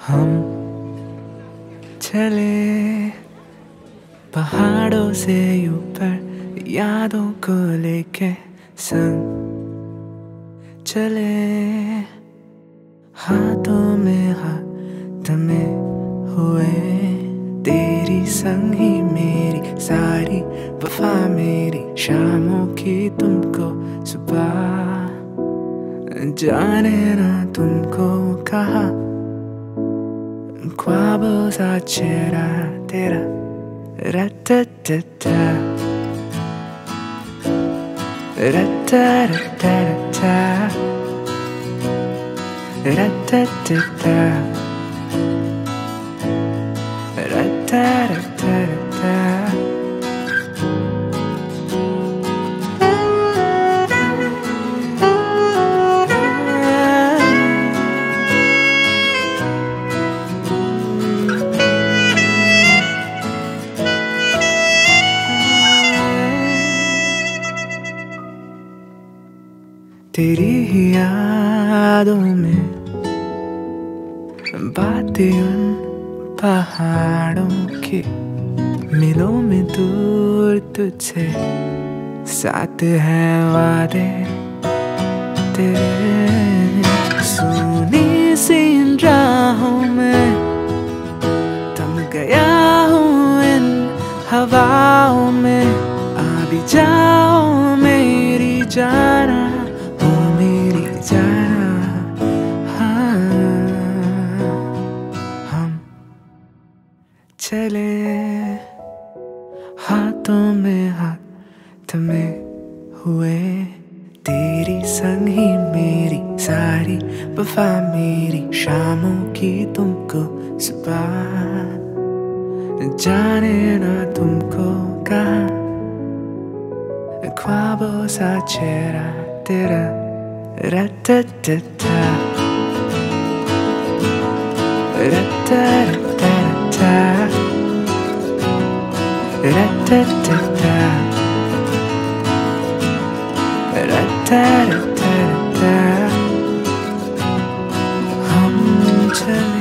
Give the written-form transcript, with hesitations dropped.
हम चले पहाड़ों से ऊपर यादों को लेके संग चले हाथों में हाथ में हुए तेरी संग ही मेरी सारी वफा मेरी शामों की तुमको सुबह जाने ना तुमको कहा ख्वाबों सा चेहरा तेरा रटटटा रटटटा रटटटा रटटटा तेरी ही यादों में बातें उन पहाड़ों की मिलों में दूर तुझसे साथ है वादे तेरे सुनी सी इन राहों में थम गया हूँ इन हवाओं में आ भी जाओ मेरी जाना जाना हाँ हम चले हाथों में हाथ में हुए तेरी संग ही मेरी सारी वफा मेरी शामों की तुमको सुबह जाने ना तुमको कहा ख्वाबों सा चेहरा तेरा Ra-ta-ta-ta Ra-ta-ta-ta Ra-ta-ta-ta Ra-ta-ta-ta हम चले